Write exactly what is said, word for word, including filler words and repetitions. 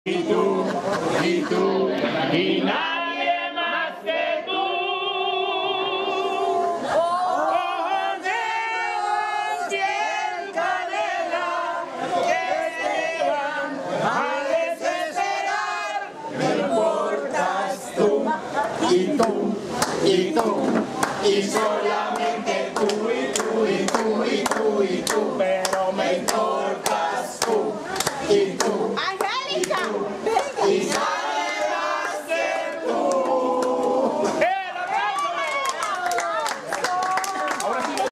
Y tú, y tú, y nadie más que tú. Ojos de piel canela que te van a desesperar. Me importas tú, y tú, y tú, y solamente.